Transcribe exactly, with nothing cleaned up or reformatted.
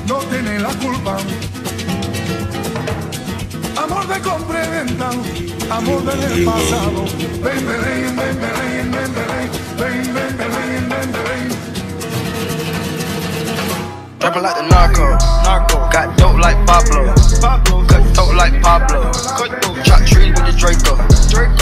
no tiene la culpa. Amor de compra y venta, amor del pasado. Ven, ven, ven, ven, ven, ven, ven, ven, ven, ven, ven, ven. Trapping like the narco, narco. Got dope like Pablo, Pablo. Cut dope like Pablo, cut dope. Chop trees with the Draco, Draco.